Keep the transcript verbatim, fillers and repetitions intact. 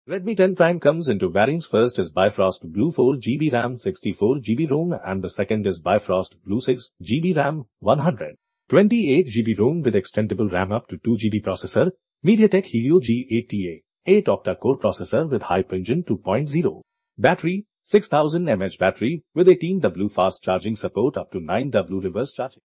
Redmi ten Prime comes into variants. First is Bifrost Blue four G B RAM, sixty-four G B ROM, and the second is Bifrost Blue six G B RAM, one hundred twenty-eight G B ROM with extendable RAM up to two G B processor, MediaTek Helio G eighty-eight Octa-core processor with HyperEngine two point oh. Battery, six thousand milliamp hour battery with eighteen watt fast charging support up to nine watt reverse charging.